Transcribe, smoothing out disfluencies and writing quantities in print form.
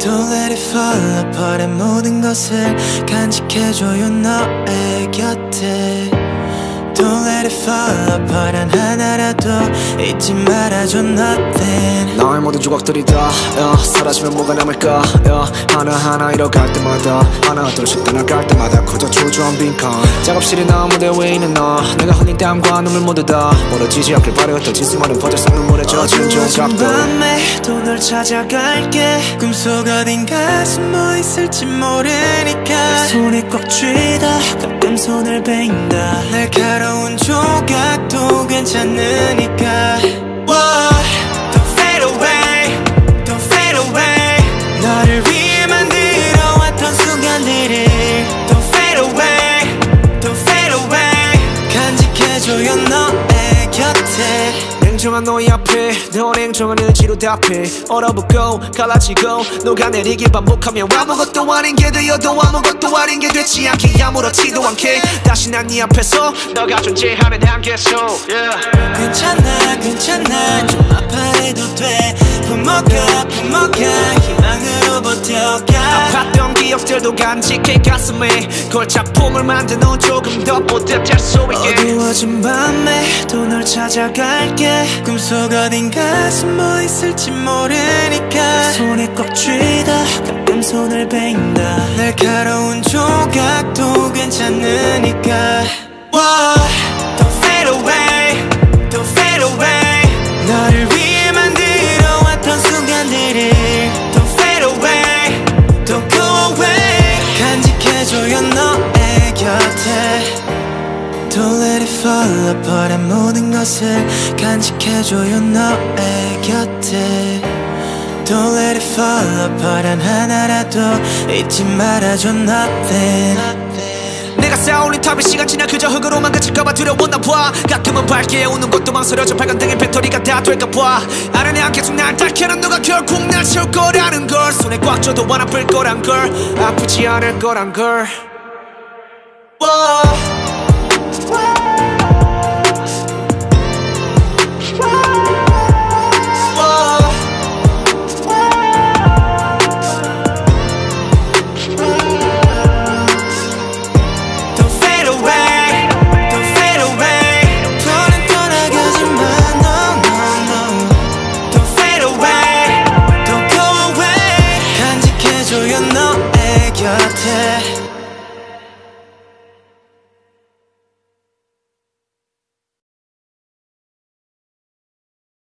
Don't let it fall apart. 모든 것을 간직해줘요 너의 곁에. Don't let it fall apart. 단 하나라도 잊지 말아줘 nothing. 나의 모든 조각들이 다 사라지면 뭐가 남을까. 하나하나 잃어갈 때마다 하나 둘씩 떠나갈 때마다 커져 초조한 빈칸. 작업실이 나 무대 위에 있는 너. 내가 흘린 땀과 눈물 모두 다 멀어지지 않길 바래왔던 진수많은 버젓 눈물에 젖은 조각들. 밤에 또 널 찾아갈게. 꿈속 어딘가 숨어 있을지 모르니까 손에 꽉 쥐다 가끔 손을 베인다. 날카로운 조각도 괜찮으니까. Don't fade away, don't fade away. 너를 위해 만들어 왔던 순간들을 Don't fade away, don't fade away. 간직해줘요 너의 곁에. 냉정한 너의 앞에 너 냉정한 의지로 답해. 얼어붙고 갈라지고 녹아내리길 반복하며 아무것도 아닌 게 되어도 아무것도 아닌 게 되지 않게 아무렇지도 않게 다시 난 네 앞에서 너가 존재하는 한계 속 괜찮아 괜찮아 좀 아파해도 돼. 품어가 희망으로 버텨가. 아팠던 기억들도 간직해 가슴에 걸작품을 만드는 조금 더 뿌듯할 수 있게. 어두워진 밤에 또 널 찾아갈게. 꿈속 어딘가 숨어 있을지 모르니까 손에 꽉 쥐다 가끔 손을 베인다. 날카로운 조각도 괜찮으니까. Don't fade away, don't fade away. 너를 위해 만들어 왔던 순간들을 Don't fade away, don't go away. 간직해줘요 너의 곁에. Don't let it fall apart. 모든 것을 간직해줘요 너의 곁에. Don't let it fall apart. 단 하나라도 잊지 말아줘 nothing. 내가 쌓아올린 탑이 시간 지나 그저 흙으로만 그칠까봐 두려웠나 봐. 가끔은 밝게 웃는 것도 망설여져. 밝은 등의 배터리가 다 될까봐. 아는 양 계속 날 닦여는 누가 결국 날 채울 거라는 걸. 손에 꽉 쥐어도 안 아플 거란 걸. 아프지 않을 거란 걸.